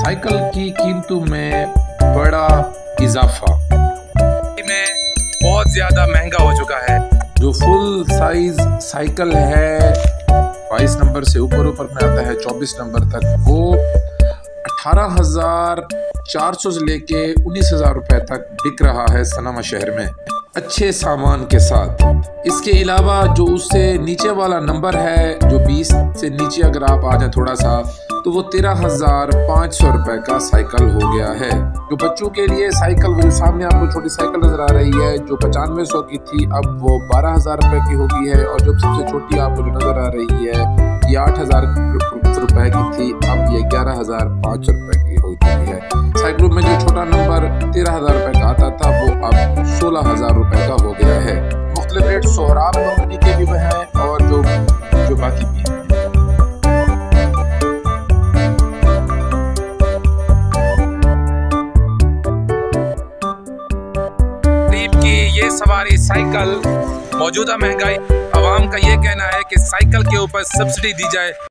Cycle की कीमतों में बड़ा इजाफा में बहुत ज्यादा महंगा हो चुका है। जो फुल साइज साइकिल है 22 नंबर से ऊपर में आता है 24 नंबर तक, वो 18,400 से लेके 19,000 रुपए तक बिक रहा है सनामा शहर में, अच्छे सामान के साथ। इसके अलावा जो उससे नीचे वाला नंबर है, जो 20 से नीचे अगर आप आ जाए थोड़ा सा, तो वो 13,500 रुपए का साइकिल हो गया है। जो बच्चों के लिए साइकिल, वो जो सामने आपको छोटी साइकिल नजर आ रही है, जो 9500 की थी, अब वो 12,000 रुपए की हो गई है। और जो सबसे छोटी आपको जो नजर आ रही है, ये 8,000 रुपए की थी, अब ये 11,500 रुपए की हो चुकी है। साइकिलों में जो छोटा नंबर 13,000 रुपए का आता था, वो अब 16,000 रुपए का हो गया है। मुख्तलिफ रेट सोहराब कंपनी के भी हैं और जो बाकी भी हैं। ये सवारी साइकिल मौजूदा महंगाई, आवाम का ये कहना है कि साइकिल के ऊपर सब्सिडी दी जाए।